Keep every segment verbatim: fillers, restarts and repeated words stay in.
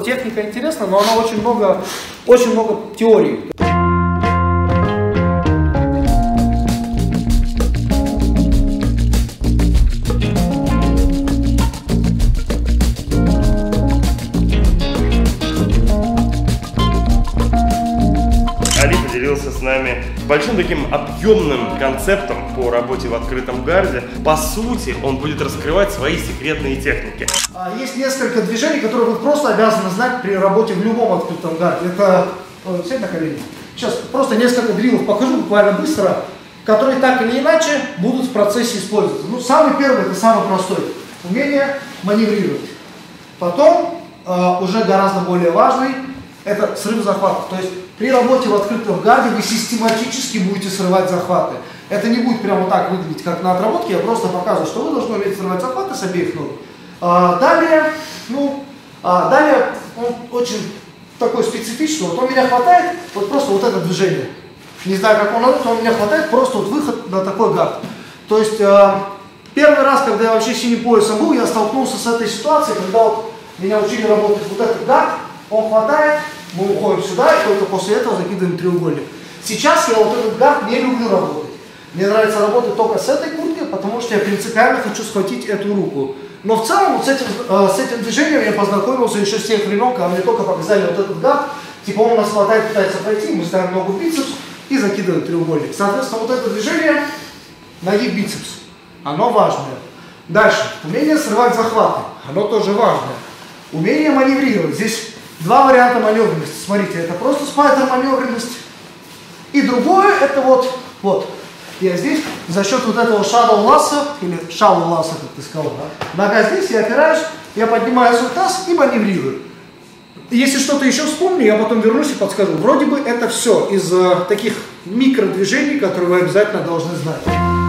Техника интересна, но она очень много, очень много теории. Али поделился с нами большим таким объемным концептом по работе в открытом гарде. По сути, он будет раскрывать свои секретные техники. Есть несколько движений, которые вы просто обязаны знать при работе в любом открытом гарде. Это... Сядь на колени. Сейчас просто несколько дрилов покажу буквально быстро, которые так или иначе будут в процессе использоваться. Ну, самый первый, это самый простой. Умение маневрировать. Потом, э, уже гораздо более важный, это срыв захватов. То есть при работе в открытом гарде вы систематически будете срывать захваты. Это не будет прямо так выглядеть, как на отработке. Я просто показываю, что вы должны уметь срывать захваты с обеих ног. А, далее, ну, а, далее он очень такой специфичный. Вот он меня хватает, вот просто вот это движение. Не знаю, как он, но он меня хватает, просто вот выход на такой гард. То есть а, первый раз, когда я вообще синим поясом был, я столкнулся с этой ситуацией, когда вот меня учили работать вот этот гард, он хватает, мы уходим сюда, и только после этого закидываем треугольник. Сейчас я вот этот гард не люблю работать. Мне нравится работать только с этой курткой, потому что я принципиально хочу схватить эту руку. Но в целом вот с этим, э, с этим движением я познакомился еще с тех времен, когда мне только показали вот этот гард. Типа он нас хватает, пытается пройти, мы ставим ногу в бицепс и закидываем треугольник. Соответственно, вот это движение, ноги в бицепс, оно важное. Дальше, умение срывать захваты, оно тоже важное. Умение маневрировать. Здесь два варианта маневренности. Смотрите, это просто спайдер маневренность. И другое, это вот, вот. Я здесь за счет вот этого shadow ласса, или shallow ласса, как ты сказал, да? Нога здесь, я опираюсь, я поднимаю свой таз и маневрирую. Если что-то еще вспомню, я потом вернусь и подскажу. Вроде бы это все из uh, таких микродвижений, которые вы обязательно должны знать.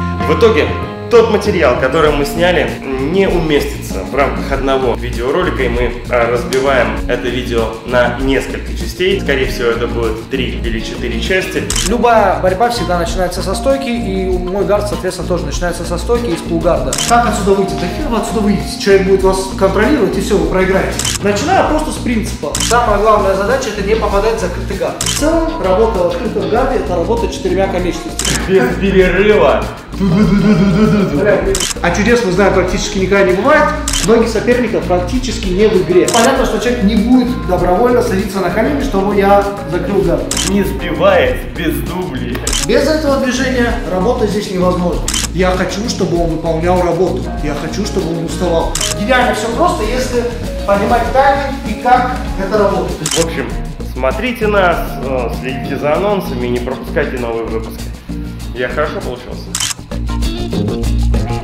В итоге, тот материал, который мы сняли, не уместится в рамках одного видеоролика, и мы разбиваем это видео на несколько частей. Скорее всего, это будет три или четыре части. Любая борьба всегда начинается со стойки, и мой гард, соответственно, тоже начинается со стойки из пулгарда. Как отсюда выйти? Да хер вы отсюда выйдете. Человек будет вас контролировать, и все, вы проиграете. Начинаю просто с принципа. Самая главная задача — это не попадать в закрытый гард. В целом, работа в открытом гарде — это работа четырьмя конечностями. Без перерыва. А чудес, мы знаем, практически никогда не бывает. Ноги соперника практически не в игре. Понятно, что человек не будет добровольно садиться на колени, чтобы я закрыл гард. Не сбивает без дублей. Без этого движения работа здесь невозможна. Я хочу, чтобы он выполнял работу. Я хочу, чтобы он уставал. Идеально все просто, если понимать тайминг и как это работает. В общем, смотрите нас, следите за анонсами и не пропускайте новые выпуски. Я хорошо получился.